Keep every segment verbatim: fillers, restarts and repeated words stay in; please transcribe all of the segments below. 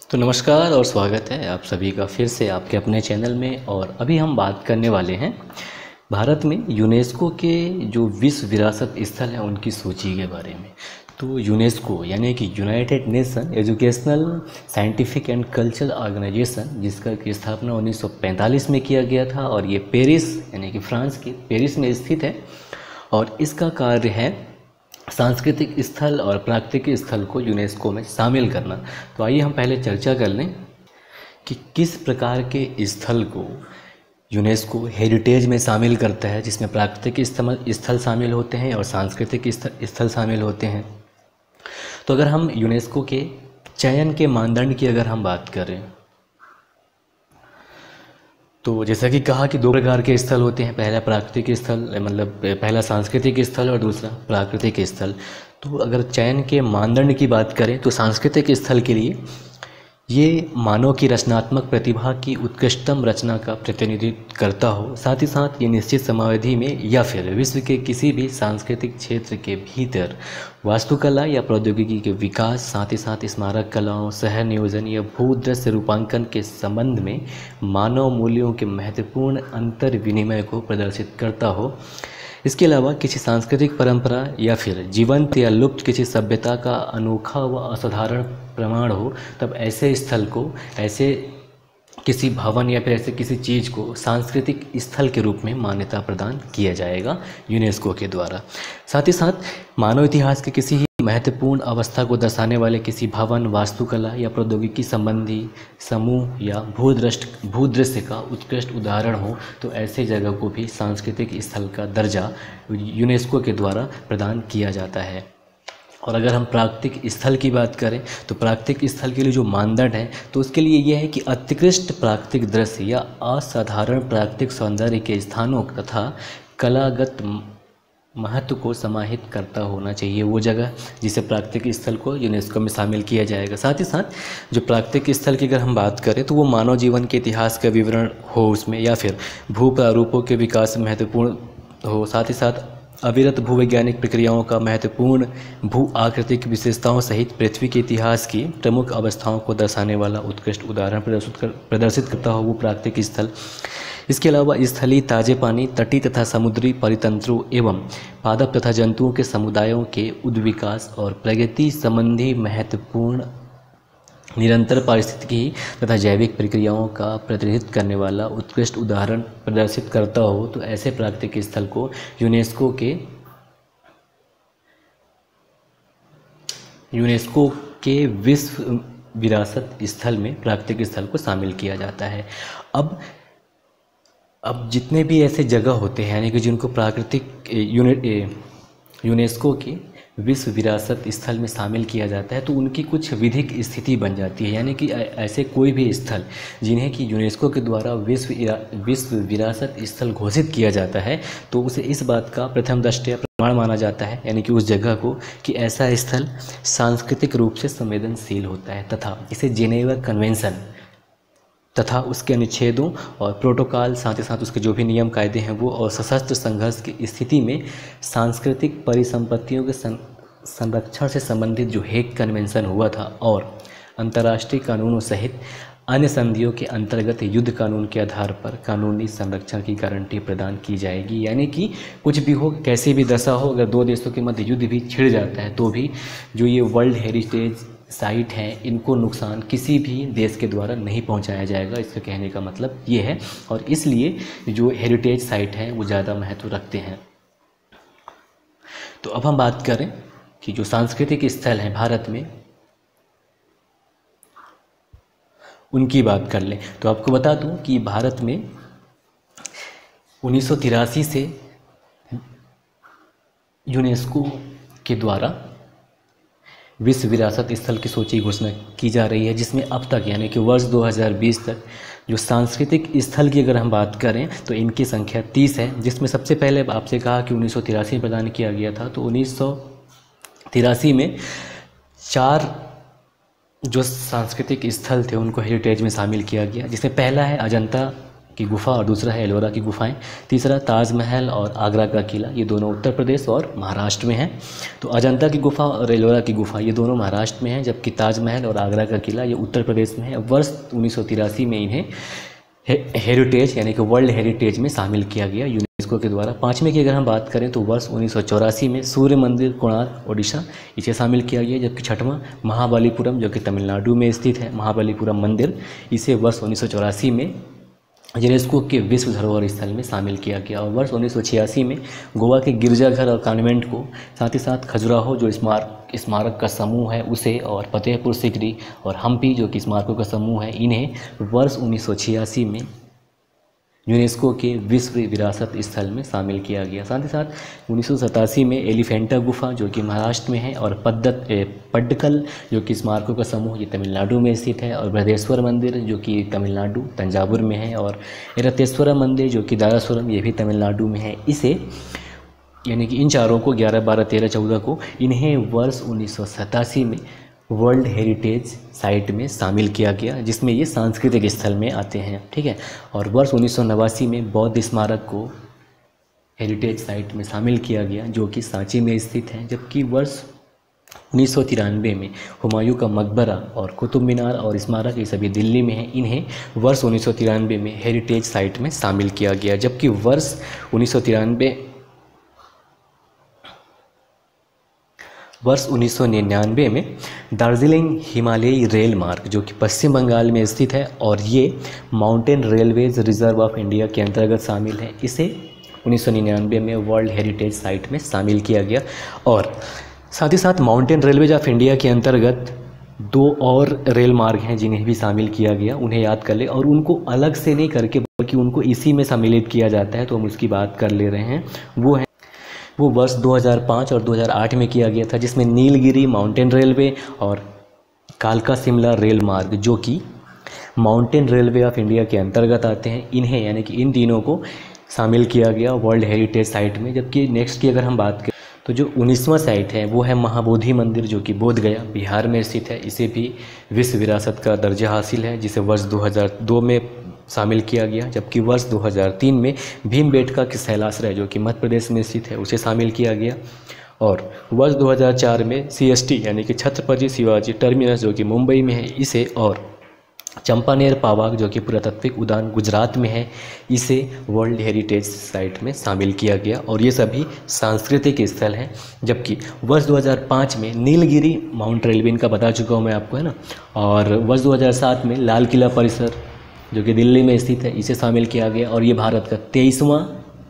तो नमस्कार और स्वागत है आप सभी का फिर से आपके अपने चैनल में। और अभी हम बात करने वाले हैं भारत में यूनेस्को के जो विश्व विरासत स्थल हैं उनकी सूची के बारे में। तो यूनेस्को यानी कि United Nation Educational Scientific and Cultural Organization, जिसका की स्थापना उन्नीस सौ पैंतालीस में किया गया था और ये पेरिस यानी कि फ्रांस के पेरिस में स्थित है। और इसका कार्य है सांस्कृतिक स्थल और प्राकृतिक स्थल को यूनेस्को में शामिल करना। तो आइए हम पहले चर्चा कर लें कि किस प्रकार के स्थल को यूनेस्को हेरिटेज में शामिल करता है, जिसमें प्राकृतिक स्थल शामिल होते हैं और सांस्कृतिक स्थल शामिल होते हैं। तो अगर हम यूनेस्को के चयन के मानदंड की अगर हम बात करें तो जैसा कि कहा कि दो प्रकार के स्थल होते हैं, पहला प्राकृतिक स्थल मतलब पहला सांस्कृतिक स्थल और दूसरा प्राकृतिक स्थल। तो अगर चयन के मानदंड की बात करें तो सांस्कृतिक स्थल के लिए ये मानव की रचनात्मक प्रतिभा की उत्कृष्टतम रचना का प्रतिनिधित्व करता हो, साथ ही साथ ये निश्चित समयावधि में या फिर विश्व के किसी भी सांस्कृतिक क्षेत्र के भीतर वास्तुकला या प्रौद्योगिकी के विकास, साथ ही साथ स्मारक कलाओं, शहर नियोजन या भूदृश्य रूपांकन के संबंध में मानव मूल्यों के महत्वपूर्ण अंतर विनिमय को प्रदर्शित करता हो। इसके अलावा किसी सांस्कृतिक परंपरा या फिर जीवंत या लुप्त किसी सभ्यता का अनोखा व असाधारण प्रमाण हो, तब ऐसे स्थल को, ऐसे किसी भवन या फिर ऐसे किसी चीज़ को सांस्कृतिक स्थल के रूप में मान्यता प्रदान किया जाएगा यूनेस्को के द्वारा। साथ ही साथ मानव इतिहास के किसी ही महत्वपूर्ण अवस्था को दर्शाने वाले किसी भवन, वास्तुकला या प्रौद्योगिकी संबंधी समूह या भूदृष्ट भूदृश्य का उत्कृष्ट उदाहरण हो, तो ऐसे जगह को भी सांस्कृतिक स्थल का दर्जा यूनेस्को के द्वारा प्रदान किया जाता है। और अगर हम प्राकृतिक स्थल की बात करें तो प्राकृतिक स्थल के लिए जो मानदंड है तो उसके लिए यह है कि उत्कृष्ट प्राकृतिक दृश्य या असाधारण प्राकृतिक सौंदर्य के स्थानों तथा कलागत महत्व को समाहित करता होना चाहिए वो जगह, जिसे प्राकृतिक स्थल को यूनेस्को में शामिल किया जाएगा। साथ ही साथ जो प्राकृतिक स्थल की अगर हम बात करें तो वो मानव जीवन के इतिहास का विवरण हो उसमें, या फिर भू प्रारूपों के विकास में महत्वपूर्ण हो, साथ ही साथ अविरत भूवैज्ञानिक प्रक्रियाओं का महत्वपूर्ण भू आकृतिक विशेषताओं सहित पृथ्वी के इतिहास की प्रमुख अवस्थाओं को दर्शाने वाला उत्कृष्ट उदाहरण प्रदर्शित कर प्रदर्शित करता हो वो प्राकृतिक स्थल। इसके अलावा स्थलीय, ताजे पानी, तटीय तथा समुद्री परितंत्रों एवं पादप तथा जंतुओं के समुदायों के उद्विकास और प्रगति संबंधी महत्वपूर्ण निरंतर पारिस्थितिकी तथा जैविक प्रक्रियाओं का प्रतिनिधित्व करने वाला उत्कृष्ट उदाहरण प्रदर्शित करता हो, तो ऐसे प्राकृतिक स्थल को यूनेस्को के यूनेस्को के विश्व विरासत स्थल में प्राकृतिक स्थल को शामिल किया जाता है। अब अब जितने भी ऐसे जगह होते हैं यानी कि जिनको प्राकृतिक यूनेट यूनेस्को के विश्व विरासत स्थल में शामिल किया जाता है तो उनकी कुछ विधिक स्थिति बन जाती है, यानी कि ऐसे कोई भी स्थल जिन्हें कि यूनेस्को के द्वारा विश्व विश्व विरासत स्थल घोषित किया जाता है तो उसे इस बात का प्रथम दृष्टया प्रमाण माना जाता है, यानी कि उस जगह को कि ऐसा स्थल सांस्कृतिक रूप से संवेदनशील होता है तथा इसे जेनेवा कन्वेंशन तथा उसके अनुच्छेदों और प्रोटोकॉल, साथ ही साथ उसके जो भी नियम कायदे हैं वो, और सशस्त्र संघर्ष की स्थिति में सांस्कृतिक परिसंपत्तियों के संरक्षण से संबंधित जो हेग कन्वेंशन हुआ था और अंतर्राष्ट्रीय कानूनों सहित अन्य संधियों के अंतर्गत युद्ध कानून के आधार पर कानूनी संरक्षण की गारंटी प्रदान की जाएगी। यानी कि कुछ भी हो, कैसी भी दशा हो, अगर दो देशों के मध्य युद्ध भी छिड़ जाता है तो भी जो ये वर्ल्ड हेरिटेज साइट हैं इनको नुकसान किसी भी देश के द्वारा नहीं पहुंचाया जाएगा, इसका कहने का मतलब ये है। और इसलिए जो हेरिटेज साइट हैं वो ज़्यादा महत्व रखते हैं। तो अब हम बात करें कि जो सांस्कृतिक स्थल हैं भारत में उनकी बात कर लें तो आपको बता दूं कि भारत में उन्नीस सौ तिरासी से यूनेस्को के द्वारा विश्व विरासत स्थल की सूची घोषणा की जा रही है, जिसमें अब तक यानी कि वर्ष दो हज़ार बीस तक जो सांस्कृतिक स्थल की अगर हम बात करें तो इनकी संख्या तीस है, जिसमें सबसे पहले आपसे कहा कि उन्नीस सौ तिरासी में प्रदान किया गया था। तो उन्नीस सौ तिरासी में चार जो सांस्कृतिक स्थल थे उनको हेरिटेज में शामिल किया गया, जिसमें पहला है अजंता की गुफा और दूसरा है एलोरा की गुफाएं। तीसरा ताजमहल और आगरा का किला, ये दोनों उत्तर प्रदेश और महाराष्ट्र में हैं। तो अजंता की गुफा और एलोरा की गुफा ये दोनों महाराष्ट्र में हैं, जबकि ताजमहल और आगरा का किला ये उत्तर प्रदेश में है। वर्ष उन्नीस सौ तिरासी में इन्हें हेरिटेज यानी कि वर्ल्ड हेरिटेज में शामिल किया गया यूनेस्को के द्वारा। पाँचवें की अगर हम बात करें तो वर्ष उन्नीस सौ चौरासी में सूर्य मंदिर कोणार्क ओडिशा इसे शामिल किया गया। जबकि छठवां महाबलीपुरम जो कि तमिलनाडु में स्थित है महाबलीपुरम मंदिर, इसे वर्ष उन्नीस सौ चौरासी में यूनेस्को के विश्व धरोहर स्थल में शामिल किया गया। और वर्ष उन्नीस सौ छियासी में गोवा के गिरजाघर और कॉन्वेंट को, साथ ही साथ खजुराहो जो स्मारक स्मारक का समूह है उसे, और फतेहपुर सिकरी और हम्पी जो कि स्मारकों का समूह है, इन्हें वर्ष उन्नीस सौ छियासी में यूनेस्को के विश्व विरासत स्थल में शामिल किया गया। साथ ही साथ उन्नीस सौ सतासी में एलिफेंटा गुफा जो कि महाराष्ट्र में है, और पद्दत पड्डकल जो कि स्मारकों का समूह ये तमिलनाडु में स्थित है, और बृहदेश्वर मंदिर जो कि तमिलनाडु तंजावुर में है, और एरतेश्वरा मंदिर जो कि दारासुरम ये भी तमिलनाडु में है। इसे यानी कि इन चारों को ग्यारह बारह तेरह चौदह को इन्हें वर्ष उन्नीस सौ सतासी में वर्ल्ड हेरिटेज साइट में शामिल किया गया, जिसमें ये सांस्कृतिक स्थल में आते हैं। ठीक है। और वर्ष उन्नीस सौ नवासी में बौद्ध स्मारक को हेरिटेज साइट में शामिल किया गया जो कि सांची में स्थित है। जबकि वर्ष उन्नीस सौ तिरानवे में हुमायूं का मकबरा और कुतुब मीनार और स्मारक ये सभी दिल्ली में हैं, इन्हें वर्ष उन्नीस सौ तिरानवे में हेरिटेज साइट में शामिल किया गया। जबकि वर्ष उन्नीस सौ तिरानवे वर्ष उन्नीस सौ निन्यानवे में दार्जिलिंग हिमालयी रेल मार्ग जो कि पश्चिम बंगाल में स्थित है और ये mountain railways reserve of India के अंतर्गत शामिल है, इसे उन्नीस सौ निन्यानवे में वर्ल्ड हेरिटेज साइट में शामिल किया गया। और साथ ही साथ माउंटेन रेलवेज ऑफ इंडिया के अंतर्गत दो और रेल मार्ग हैं जिन्हें भी शामिल किया गया, उन्हें याद कर ले, और उनको अलग से नहीं करके बल्कि उनको इसी में सम्मिलित किया जाता है, तो हम उसकी बात कर ले रहे हैं। वो है वो वर्ष दो हज़ार पाँच और दो हज़ार आठ में किया गया था, जिसमें नीलगिरी माउंटेन रेलवे और कालका शिमला रेल मार्ग जो कि माउंटेन रेलवे ऑफ इंडिया के अंतर्गत आते हैं, इन्हें यानी कि इन तीनों को शामिल किया गया वर्ल्ड हेरिटेज साइट में। जबकि नेक्स्ट की अगर हम बात करें तो जो उन्नीसवां साइट है वो है महाबोधि मंदिर जो कि बोध गया बिहार में स्थित है, इसे भी विश्व विरासत का दर्जा हासिल है, जिसे वर्ष दो हज़ार दो में शामिल किया गया। जबकि वर्ष दो हज़ार तीन में भीमबेटका के शैलाश्रय जो कि मध्य प्रदेश में स्थित है उसे शामिल किया गया। और वर्ष दो हज़ार चार में सी एस टी यानी कि छत्रपति शिवाजी टर्मिनस जो कि मुंबई में है, इसे, और चंपानेर पावाग जो कि पुरातात्विक उद्यान गुजरात में है, इसे वर्ल्ड हेरिटेज साइट में शामिल किया गया। और ये सभी सांस्कृतिक स्थल हैं। जबकि वर्ष दो हज़ार पाँच में नीलगिरी माउंट रेलवे का बता चुका हूँ मैं आपको, है ना। और वर्ष दो हज़ार सात में लाल किला परिसर जो कि दिल्ली में स्थित है, इसे शामिल किया गया और ये भारत का तेईसवां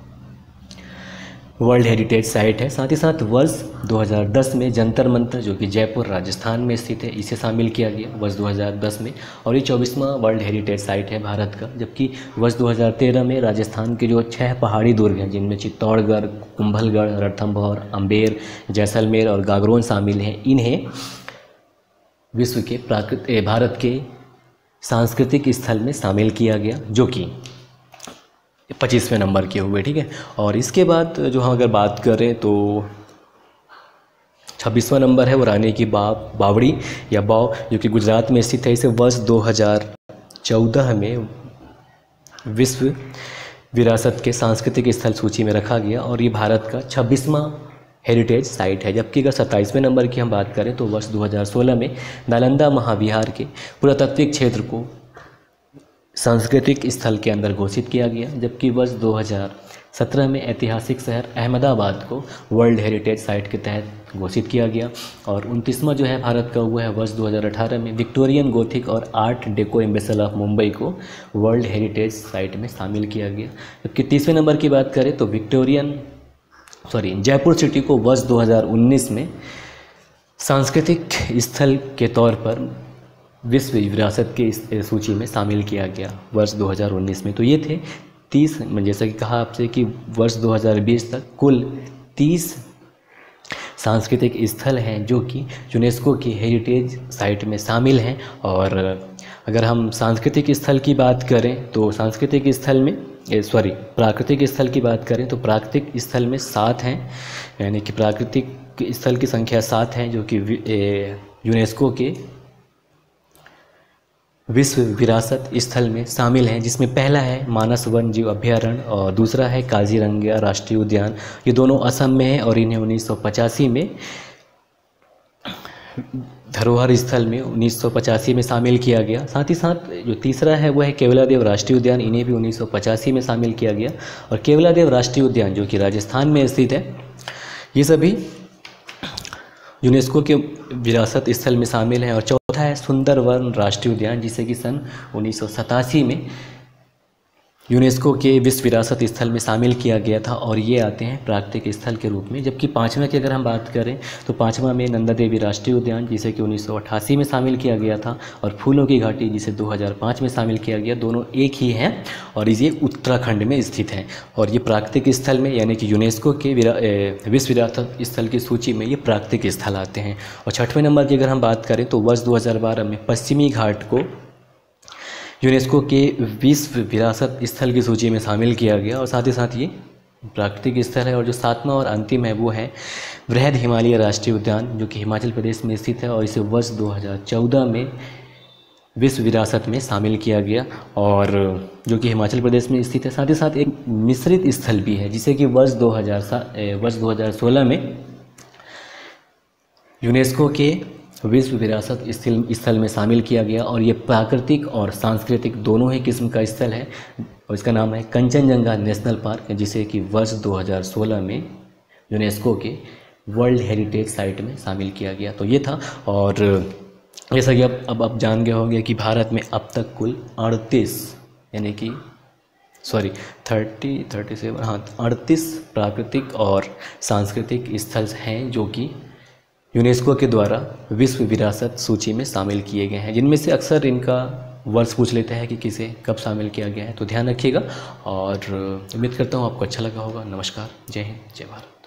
वर्ल्ड हेरिटेज साइट है। साथ ही साथ वर्ष दो हज़ार दस में जंतर मंतर जो कि जयपुर राजस्थान में स्थित है, इसे शामिल किया गया वर्ष दो हज़ार दस में, और ये चौबीसवां वर्ल्ड हेरिटेज साइट है भारत का। जबकि वर्ष दो हज़ार तेरह में राजस्थान के जो छह पहाड़ी दुर्ग हैं जिनमें चित्तौड़गढ़, कुंभलगढ़, रणथंभौर, अम्बेर, जैसलमेर और गागरोन शामिल हैं, इन्हें विश्व के प्राकृतिक भारत के सांस्कृतिक स्थल में शामिल किया गया जो कि पच्चीसवें नंबर के हुए। ठीक है। और इसके बाद जो हम अगर बात करें तो छब्बीसवां नंबर है वो रानी की बाव बावड़ी या बाव जो कि गुजरात में स्थित है, इसे वर्ष दो हज़ार चौदह में विश्व विरासत के सांस्कृतिक स्थल सूची में रखा गया और ये भारत का छब्बीसवां हेरिटेज साइट है। जबकि अगर सत्ताईसवें नंबर की हम बात करें तो वर्ष दो हज़ार सोलह में नालंदा महाविहार के पुरातात्विक क्षेत्र को सांस्कृतिक स्थल के अंदर घोषित किया गया। जबकि वर्ष दो हज़ार सत्रह में ऐतिहासिक शहर अहमदाबाद को वर्ल्ड हेरिटेज साइट के तहत घोषित किया गया। और उनतीसवां जो है भारत का वो है वर्ष दो हज़ार अठारह में विक्टोरियन गोथिक और आर्ट डेको एम्बेसल ऑफ मुंबई को वर्ल्ड हेरिटेज साइट में शामिल किया गया। जबकि तीसवें नंबर की बात करें तो विक्टोरियन सॉरी जयपुर सिटी को वर्ष दो हज़ार उन्नीस में सांस्कृतिक स्थल के तौर पर विश्व विरासत के इस सूची में शामिल किया गया वर्ष दो हज़ार उन्नीस में। तो ये थे तीस, जैसा कि कहा आपसे कि वर्ष दो हज़ार बीस तक कुल तीस सांस्कृतिक स्थल हैं जो कि यूनेस्को की हेरिटेज साइट में शामिल हैं। और अगर हम सांस्कृतिक स्थल की बात करें तो सांस्कृतिक स्थल में सॉरी प्राकृतिक स्थल की बात करें तो प्राकृतिक स्थल में सात हैं, यानी कि प्राकृतिक स्थल की संख्या सात हैं जो कि यूनेस्को के विश्व विरासत स्थल में शामिल हैं, जिसमें पहला है मानस वन्य जीव अभ्यारण्य और दूसरा है काजीरंगा राष्ट्रीय उद्यान। ये दोनों असम में हैं और इन्हें उन्नीस सौ पचासी में धरोहर स्थल में उन्नीस सौ पचासी में शामिल किया गया। साथ ही साथ जो तीसरा है वो है केवलादेव राष्ट्रीय उद्यान, इन्हें भी उन्नीस सौ पचासी में शामिल किया गया। और केवलादेव राष्ट्रीय उद्यान जो कि राजस्थान में स्थित है, ये सभी यूनेस्को के विरासत स्थल में शामिल हैं। और चौथा है सुंदरवन राष्ट्रीय उद्यान, जिसे कि सन उन्नीस सौ सतासी में यूनेस्को के विश्व विरासत स्थल में शामिल किया गया था और ये आते हैं प्राकृतिक स्थल के रूप में। जबकि पाँचवें की अगर हम बात करें तो पाँचवा में नंदा देवी राष्ट्रीय उद्यान, जिसे कि उन्नीस सौ अट्ठासी में शामिल किया गया था, और फूलों की घाटी, जिसे दो हज़ार पाँच में शामिल किया गया। दोनों एक ही हैं और ये उत्तराखंड में स्थित हैं। और ये प्राकृतिक स्थल में, यानी कि यूनेस्को के विश्व विरासत स्थल की सूची में ये प्राकृतिक स्थल आते हैं। और छठवें नंबर की अगर हम बात करें तो वर्ष दो हज़ार बारह में पश्चिमी घाट को यूनेस्को के विश्व विरासत स्थल की सूची में शामिल किया गया और साथ ही साथ ये प्राकृतिक स्थल है। और जो सातवां और अंतिम है वो है वृहद हिमालय राष्ट्रीय उद्यान, जो कि हिमाचल प्रदेश में स्थित है और इसे वर्ष दो हज़ार चौदह में विश्व विरासत में शामिल किया गया और जो कि हिमाचल प्रदेश में स्थित है। साथ ही साथ एक मिश्रित स्थल भी है, जिसे कि वर्ष दो हज़ार वर्ष दो हज़ार सोलह में यूनेस्को के विश्व विरासत स्थल स्थल में शामिल किया गया। और ये प्राकृतिक और सांस्कृतिक दोनों ही किस्म का स्थल है और इसका नाम है कंचनजंगा नेशनल पार्क, जिसे कि वर्ष दो हज़ार सोलह में यूनेस्को के वर्ल्ड हेरिटेज साइट में शामिल किया गया। तो ये था। और जैसा कि अब अब आप जान गए होंगे कि भारत में अब तक कुल अड़तीस यानी कि सॉरी थर्टी थर्टी सेवन हाँ अड़तीस प्राकृतिक और सांस्कृतिक स्थल हैं जो कि यूनेस्को के द्वारा विश्व विरासत सूची में शामिल किए गए हैं, जिनमें से अक्सर इनका वर्ष पूछ लेते हैं कि किसे कब शामिल किया गया है। तो ध्यान रखिएगा और उम्मीद करता हूँ आपको अच्छा लगा होगा। नमस्कार, जय हिंद, जय भारत।